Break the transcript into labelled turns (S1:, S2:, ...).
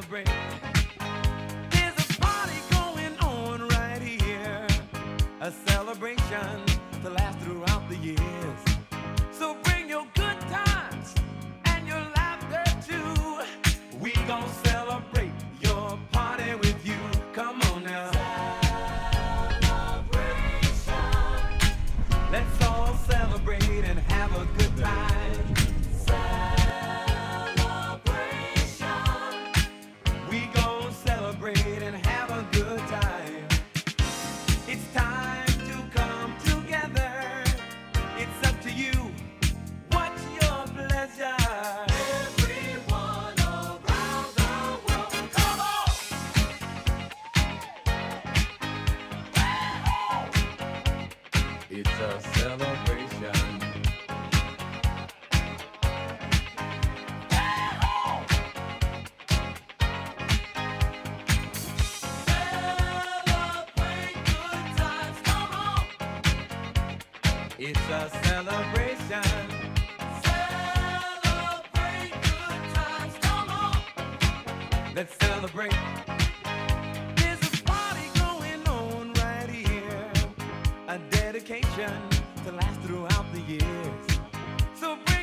S1: celebrate. There's a party going on right here, a celebration to last throughout the years. So bring your good times and your laughter too. We gon' celebrate your party with you. Come on now. Celebration. Let's all celebrate and have a good time. Celebration. We gon' celebrate and have a good time. It's time to come together. It's up to you. What's your pleasure? Everyone around the world, come on! It's a celebration. Celebrate good times, come on! It's a celebration. Celebrate good times, come on! Let's celebrate. There's a party going on right here, a dedication to last throughout the years. So bring